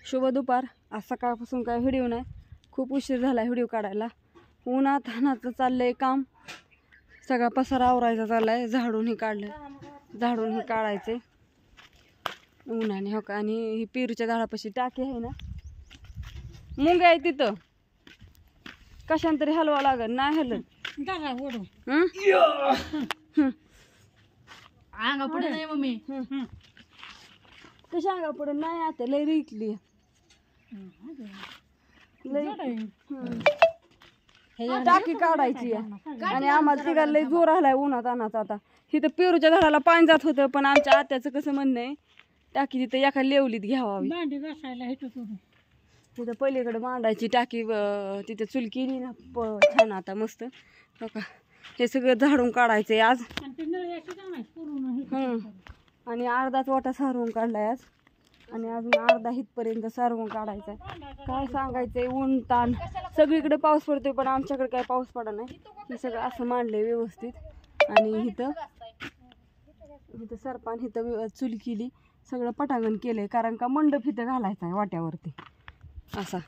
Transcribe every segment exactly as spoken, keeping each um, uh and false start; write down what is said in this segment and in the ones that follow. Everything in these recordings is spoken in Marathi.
शुभ दुपार. आज सकाळपासून काय व्हिडिओ नाही, खूप उशीर झाला व्हिडिओ काढायला. उन्हात हानाचं चाललंय काम, सगळा पसारा आवरायचा चाललाय. झाडून हे काढलं, झाडून हे काढायचे उन्हाने हो का. आणि ही पेरूच्या झाडापाशी टाकी आहे ना, मुंग आहे तिथं, कशाने तरी हलवा लागल. नाही हलत अंगा पुढे नाही मम्मी, कशा अंगा पुढे नाही. आता लय रिकली टाकी काढायची आहे. आणि आम्हाला तिघाला लय जोर आलाय उन्हात आणायचा. आता तिथं पेरूच्या झाडाला पाणी जात होतं, पण आमच्या आत्याचं कसं म्हणणं आहे, टाकी तिथं एका लेवलीत घ्यावावी. भांडी घासायला तिथं पलीकडे मांडायची टाकी, तिथं चुल केली ना छान आता मस्त हो का. हे सगळं झाडून काढायचंय आज. हम्म आणि अर्धाच वाटा सारवून काढलाय आज, आणि अजून अर्धा हितपर्यंत सारवून काढायचा आहे. काय सांगायचंय, ऊन ताण सगळीकडे पाऊस पडतोय, पण आमच्याकडे काय पाऊस पडा नाही. हे सगळं असं मांडलंय व्यवस्थित. आणि इथं इथं सरपान इथं चुल केली, सगळं पटांगण केलंय, कारण का मंडप इथं घालायचा आहे वाट्यावरती असा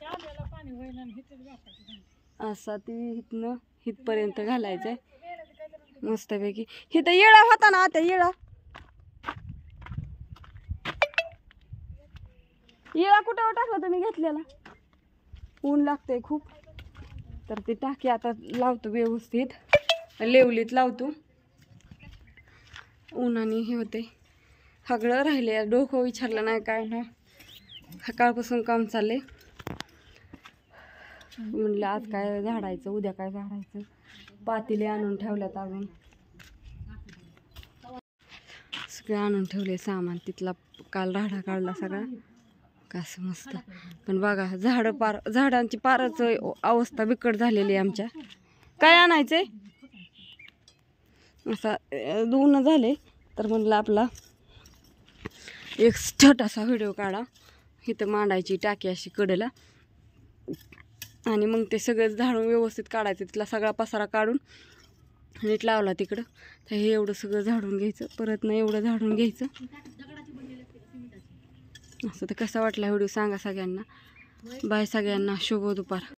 असा ती इथनं हितपर्यंत घालायचंय मस्तपैकी. इथं येळा होता ना आता, येळा येळा कुठं टाकला तुम्ही घेतलेला. ऊन लागतंय खूप, तर ती टाकी आता लावतो व्यवस्थित, लेवलीत लावतो. उन्हाने हे होते, सगळं राहिले. डोकं विचारलं नाही काय ना, सकाळपासून काम चाललंय. म्हणलं आज काय झाडायचं, उद्या काय झाडायचं. पातेले आणून ठेवल्यात, अजून सगळे आणून ठेवले सामान. तिथला काल राडा काढला सगळा कसं मस्त. पण बघा झाडं पार, झाडांची पारच अवस्था बिकट झालेली आहे आमच्या. काय आणायचंय असा दोन झाले, तर म्हणलं आपला एक छोटासा व्हिडिओ काढा. इथं मांडायची टाकी अशी कडेला, आणि मग ते सगळं झाडून व्यवस्थित काढायचं. तिथला सगळा पसारा काढून नीट लावला तिकडं. तर हे एवढं सगळं झाडून घ्यायचं, परत ना एवढं झाडून घ्यायचं असं. तर कसा वाटला व्हिडिओ सांगा सगळ्यांना. बाय सगळ्यांना, शुभ दुपार.